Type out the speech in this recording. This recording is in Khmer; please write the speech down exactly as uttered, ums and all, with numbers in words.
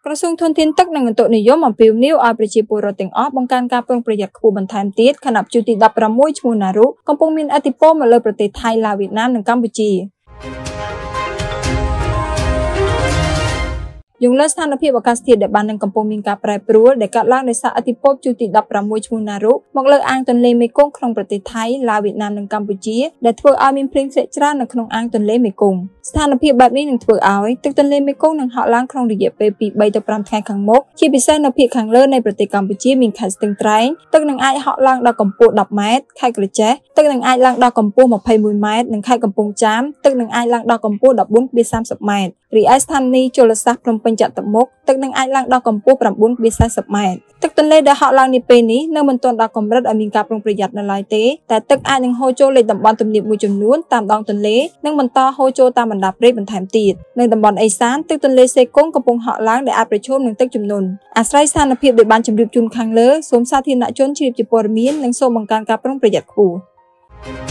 ក្រសួងធនធានទឹកនិងអន្តរនិយមអំពាវនាវឲ្យប្រជាពលរដ្ឋទាំងអស់បង្កើនការប្រុងប្រយ័ត្នខ្ពស់បន្ថែមទៀតខណៈព្យុះទីដប់ប្រាំមួយឈ្មោះណារុកំពុងមានឥទ្ធិពលមកលើប្រទេសថៃឡាវវៀតណាមនិងកម្ពុជាយងលើស្ថានភាពអាកាសធាតុដែលបាននឹងកំពុងមានការប្រែប្រួលដែលកើតឡើងដោយសារឥទ្ធិពលព្យុះទីដប់ប្រាំមួយឈ្មោះណារុមកលើអាងទន្លេមេគង្គក្នុងប្រទេសថៃឡាវវៀតណាមនិងកម្ពុជាដែលធ្វើឲ្យមានភ្លៀងធ្លាក់ច្រើននៅក្នុងអាងទន្លេមេគង្គស្ថានភាពបែបនេះនឹងធ្វើឲ្យទឹកទន្លេមេគង្គនឹងហក់ឡើងក្នុងរយៈពេលពីបីទៅប្រាំថ្ងៃខាងមុខជាពិសេសនៅភាគខាងលើនៃប្រទេសកម្ពុជាមានខេត្តស្ទឹងត្រែងទឹកនឹងអាចហក់ឡើងដល់កម្ពស់ដប់ម៉ែត្រខេត្តក្រចេះទឹកនឹងអាចឡើងដល់កម្ពស់ម្ភៃមួយម៉ែត្រនិងខេត្តកំពង់ចាមទឹកនឹងអាចឡើងដល់កម្ពស់ដប់បួនភាគសាមសិបម៉ែត្ររីឯស្ថានីយ៍ជលសាស្ត្រភ្នំពេញចតុមុខទឹកនឹងអាចឡើងដល់កម្ពស់ប្រាំបួនភាគសាសិបម៉ែត្រទឹកទន្លេដែលហក់ឡើងនាពេលនេះនៅមិនទាន់ដល់កម្រិតឲ្យមានការប្រុងប្រយ័ត្ននៅឡើយទេតែទឹកអាចនឹងហូរចូលលេខតំបន់ទំនាបមួយចំនួនតាមដងទន្លេនិងបន្តហូរចូលតាមបណ្ដាព្រៃបន្ថែមទៀតនៅតំបន់អេសានទឹកទន្លេសេកុងកំពុងហក់ឡើងដែលអាចប្រឈមនឹងទឹកជំនន់អាស្រ័យស្ថានភាពដែលបានជម្រាបជូនខាងលើសូមសាធារណជនជ្រាបជាព័ត៌មាននិងសូមបង្កើនការប្រុងប្រយ័ត្នខ្ពស់